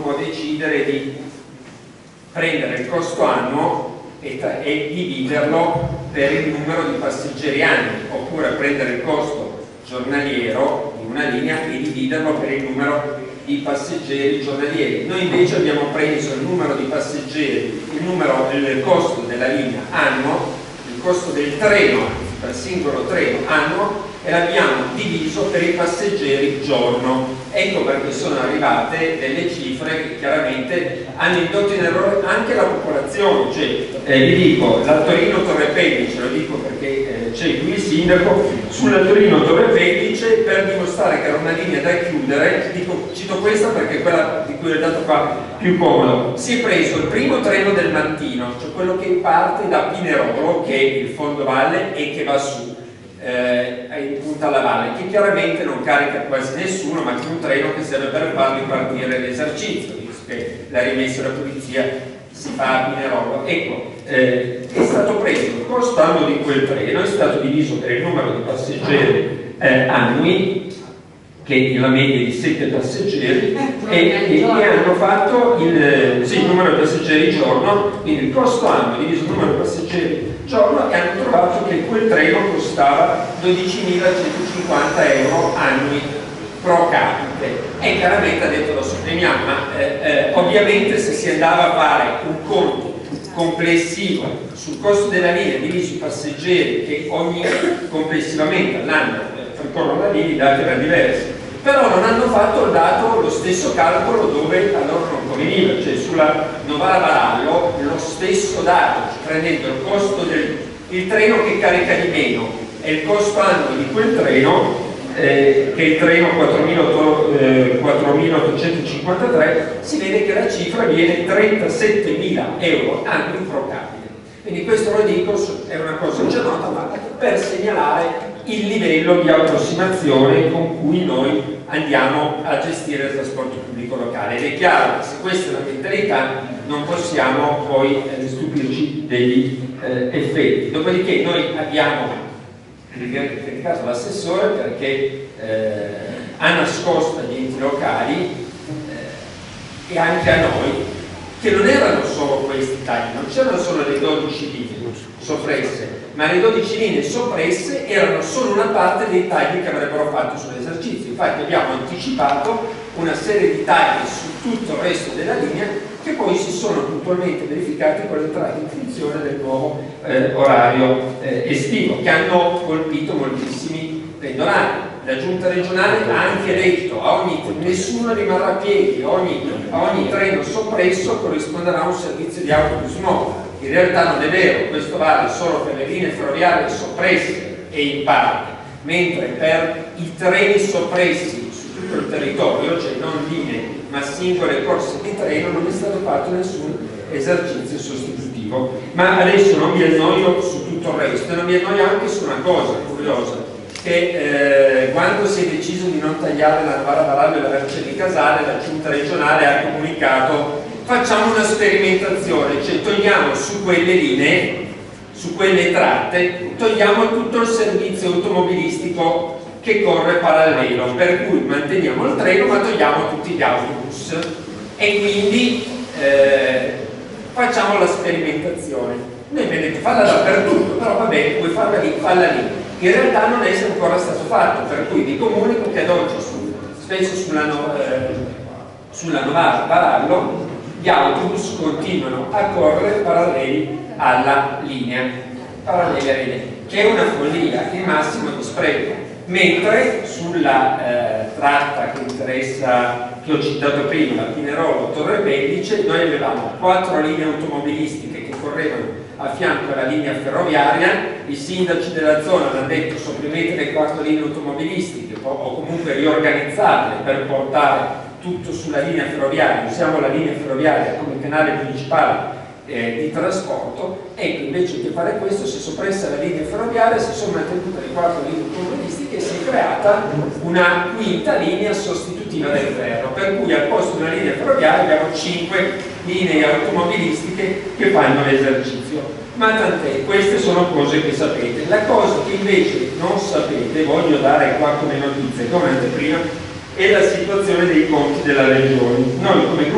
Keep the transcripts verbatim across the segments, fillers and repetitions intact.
può decidere di prendere il costo annuo e, e dividerlo per il numero di passeggeri anni, oppure prendere il costo giornaliero di una linea e dividerlo per il numero di passeggeri giornalieri. Noi invece abbiamo preso il numero di passeggeri, il, numero, il costo della linea annuo, il costo del treno per singolo treno annuo, e l'abbiamo diviso per i passeggeri giorno. Ecco perché sono arrivate delle cifre che chiaramente hanno indotto in errore anche la popolazione. Cioè, eh, vi dico, la Torino Torre Pellice, lo dico perché eh, c'è qui il sindaco, sulla Torino Torre Pellice, per dimostrare che era una linea da chiudere, dico, cito questa perché è quella di cui ho dato qua più comodo, si è preso il primo treno del mattino, cioè quello che parte da Pinerolo, che è il fondovalle, e che va su Eh, in punta alla valle, che chiaramente non carica quasi nessuno, ma che è un treno che serve per farvi partire l'esercizio, visto che la rimessa della polizia si fa a Pinerolo. Ecco, eh, è stato preso il costo anno di quel treno, è stato diviso per il numero di passeggeri eh, annui, che è la media di sette passeggeri, e, e, e hanno fatto il, sì, il numero di passeggeri giorno, quindi il costo anno diviso il numero di passeggeri giorno, e hanno trovato che quel treno costava dodicimilacentocinquanta euro annui pro capite. E chiaramente ha detto lo sosteniamo, ma eh, eh, ovviamente se si andava a fare un conto complessivo sul costo della linea diviso i passeggeri che ogni complessivamente all'anno percorrono la linea, i dati erano diversi. Però non hanno fatto il dato, lo stesso calcolo dove a loro non conveniva, cioè sulla Novara Varallo lo stesso dato, cioè prendendo il costo del il treno che carica di meno e il costo annuo di quel treno, eh, che è il treno quattromilaottocentocinquantatré, si vede che la cifra viene trentasettemila euro annui pro capite. Quindi questo lo dico, è una cosa già nota, ma per segnalare il livello di approssimazione con cui noi andiamo a gestire il trasporto pubblico locale. Ed è chiaro che se questa è la mentalità non possiamo poi eh, stupirci degli eh, effetti. Dopodiché noi abbiamo criticato l'assessore perché eh, ha nascosto agli enti locali eh, e anche a noi che non erano solo questi tagli, non c'erano solo le dodici linee soppresse, ma le dodici linee soppresse erano solo una parte dei tagli che avrebbero fatto sull'esercizio. Infatti abbiamo anticipato una serie di tagli su tutto il resto della linea che poi si sono puntualmente verificati con l'entrata in funzione del nuovo eh, orario eh, estivo, che hanno colpito moltissimi pendolari. La giunta regionale ha anche detto a ogni, nessuno rimarrà a piedi, ogni, a ogni treno soppresso corrisponderà a un servizio di autobus nuovo. In realtà non è vero, questo vale solo per le linee ferroviarie soppresse e in parte, mentre per i treni soppressi su tutto il territorio, cioè non linee ma singole corse di treno, non è stato fatto nessun esercizio sostitutivo. Ma adesso non mi annoio su tutto il resto, e non mi annoio anche su una cosa curiosa, che eh, quando si è deciso di non tagliare la Novara Varallo e la Vercelli Casale, la giunta regionale ha comunicato: facciamo una sperimentazione, cioè togliamo su quelle linee, su quelle tratte, togliamo tutto il servizio automobilistico che corre parallelo, per cui manteniamo il treno ma togliamo tutti gli autobus, e quindi eh, facciamo la sperimentazione. Noi abbiamo detto falla dappertutto, però va bene, puoi farla lì, falla lì. In realtà non è ancora stato fatto, per cui vi comunico che ad oggi, su, spesso sulla, no, eh, sulla Novara Varallo, gli autobus continuano a correre paralleli alla linea, paralleli alla linea, che è una follia, il massimo di spreco. Mentre sulla eh, tratta che interessa, che ho citato prima, la Pinerolo Torre Pellice, noi avevamo quattro linee automobilistiche che correvano a fianco alla linea ferroviaria. I sindaci della zona hanno detto: sopprimete le quattro linee automobilistiche o comunque riorganizzatele per portare tutto sulla linea ferroviaria, usiamo la linea ferroviaria come canale principale eh, di trasporto. Ecco, invece che fare questo si è soppressa la linea ferroviaria, si sono mantenute le quattro linee automobilistiche e si è creata una quinta linea sostitutiva del ferro, per cui al posto di una linea ferroviaria abbiamo cinque linee automobilistiche che fanno l'esercizio. Ma tant'è, queste sono cose che sapete. La cosa che invece non sapete, voglio dare qua come notizia, come anteprima, è la situazione dei conti della Regione. Noi come gruppo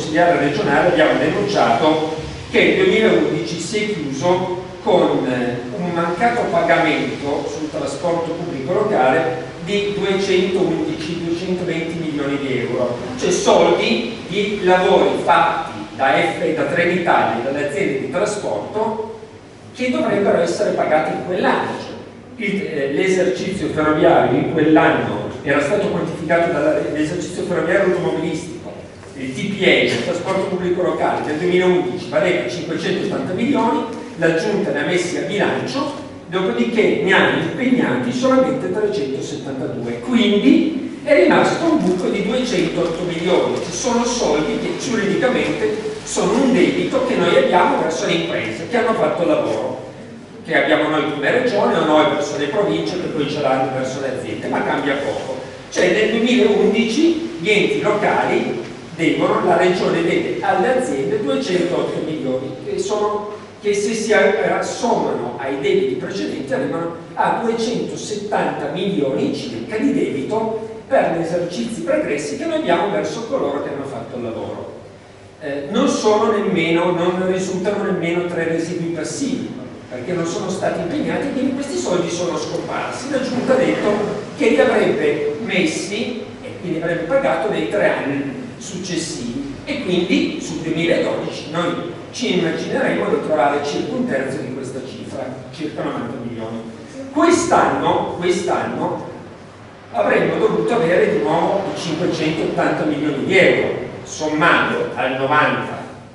consigliare regionale abbiamo denunciato che il duemilaundici si è chiuso con un mancato pagamento sul trasporto pubblico locale di duecentoundici duecentoventi milioni di euro, cioè soldi di lavori fatti da, F, da Trenitalia e dalle aziende di trasporto che dovrebbero essere pagati in quell'anno. Cioè, l'esercizio ferroviario in quell'anno era stato quantificato dall'esercizio ferroviario automobilistico, il T P E, il trasporto pubblico locale del duemilaundici valeva cinquecentottanta milioni, la Giunta ne ha messi a bilancio, dopodiché ne hanno impegnati solamente trecentosettantadue, quindi è rimasto un buco di duecentootto milioni, ci sono soldi che giuridicamente sono un debito che noi abbiamo verso le imprese che hanno fatto il lavoro, che abbiamo noi come regione o noi verso le province che poi ce l'hanno verso le aziende, ma cambia poco. Cioè nel duemilaundici gli enti locali devono, la regione deve alle aziende duecentootto milioni, che, sono, che se si sommano ai debiti precedenti arrivano a duecentosettanta milioni circa di debito per gli esercizi pregressi che noi abbiamo verso coloro che hanno fatto il lavoro. Eh, non sono nemmeno, non risultano nemmeno tre residui passivi, perché non sono stati impegnati, quindi questi soldi sono scomparsi. La Giunta ha detto che li avrebbe messi e quindi avrebbe pagato nei tre anni successivi, e quindi sul duemiladodici noi ci immagineremo di trovare circa un terzo di questa cifra, circa novanta milioni. Quest'anno quest'anno avremmo dovuto avere di nuovo i cinquecentottanta milioni di euro, sommando al novanta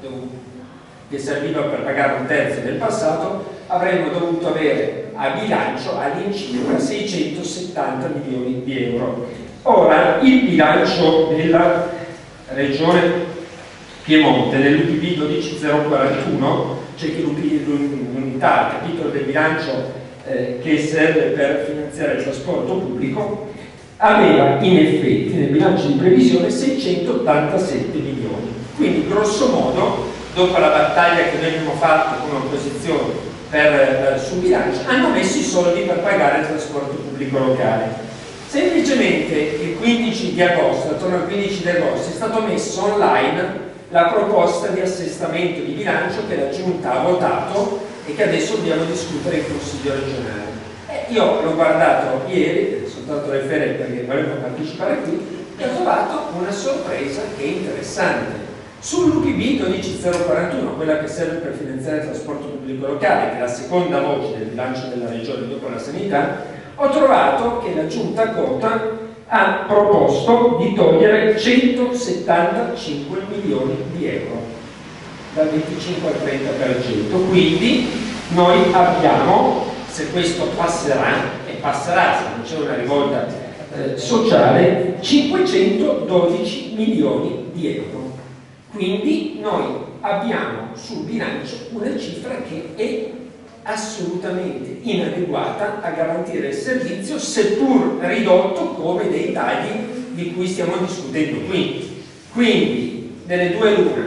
che serviva per pagare un terzo del passato, avremmo dovuto avere a bilancio all'incirca seicentosettanta milioni di euro. Ora, il bilancio della Regione Piemonte nell'U P B dodici zero quarantuno, c'è che l'unità, il capitolo del bilancio eh, che serve per finanziare il trasporto pubblico, aveva in effetti nel bilancio di previsione seicentottantasette milioni. Quindi grosso modo, dopo la battaglia che noi abbiamo fatto come opposizione per, eh, sul bilancio, hanno messo i soldi per pagare il trasporto pubblico locale. Semplicemente il quindici di agosto, attorno al quindici di agosto, è stato messo online la proposta di assestamento di bilancio che la Giunta ha votato e che adesso dobbiamo discutere in Consiglio regionale. E io l'ho guardato ieri, soltanto le ferie perché volevo partecipare qui, e ho trovato una sorpresa che è interessante. Sull'U P B dodici zero quarantuno, quella che serve per finanziare il trasporto pubblico locale, che è la seconda voce del bilancio della Regione dopo la sanità, ho trovato che la Giunta Cota ha proposto di togliere centosettantacinque milioni di euro, dal venticinque al trenta per cento. Quindi noi abbiamo, se questo passerà, e passerà se non c'è una rivolta eh, sociale, cinquecentododici milioni di euro. Quindi noi abbiamo sul bilancio una cifra che è assolutamente inadeguata a garantire il servizio, seppur ridotto come dei tagli di cui stiamo discutendo qui. Quindi, delle due l'una,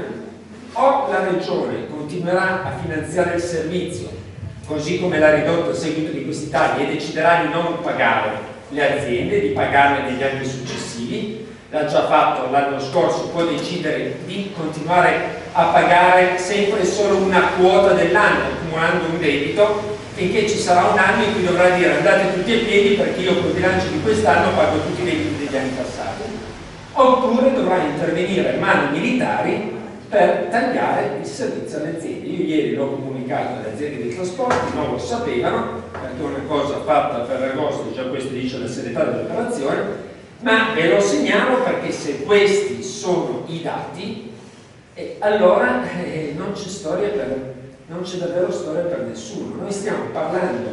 o la Regione continuerà a finanziare il servizio così come l'ha ridotto a seguito di questi tagli e deciderà di non pagare le aziende, di pagarle negli anni successivi. L'ha già fatto l'anno scorso, può decidere di continuare a pagare sempre solo una quota dell'anno, accumulando un debito, finché ci sarà un anno in cui dovrà dire andate tutti a piedi perché io col bilancio di quest'anno pago tutti i debiti degli anni passati. Oppure dovrà intervenire mani militari per tagliare il servizio alle aziende. Io ieri l'ho comunicato alle aziende dei trasporti, non lo sapevano, perché è una cosa fatta per agosto, già questo dice la serietà dell'operazione, ma ve lo segnalo perché se questi sono i dati, eh, allora eh, non c'è storia per, non c'è davvero storia per nessuno. Noi stiamo parlando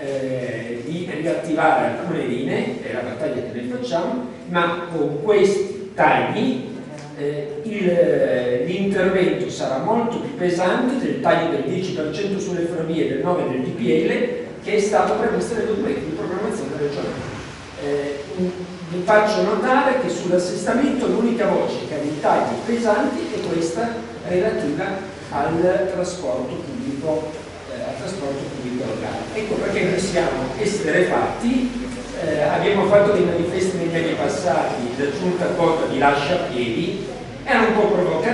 eh, di riattivare alcune linee, è la battaglia che noi facciamo, ma con questi tagli eh, l'intervento sarà molto più pesante del taglio del dieci per cento sulle ferrovie e del nove per cento del D P L che è stato previsto nei documenti di programmazione regionale. Eh, vi faccio notare che sull'assestamento l'unica voce che ha dei tagli pesanti è questa relativa al trasporto pubblico, eh, al trasporto pubblico locale. Ecco perché noi siamo esterrefatti, eh, abbiamo fatto dei manifesti negli anni passati, la Giunta Cota vi lascia a piedi, erano un po' provocati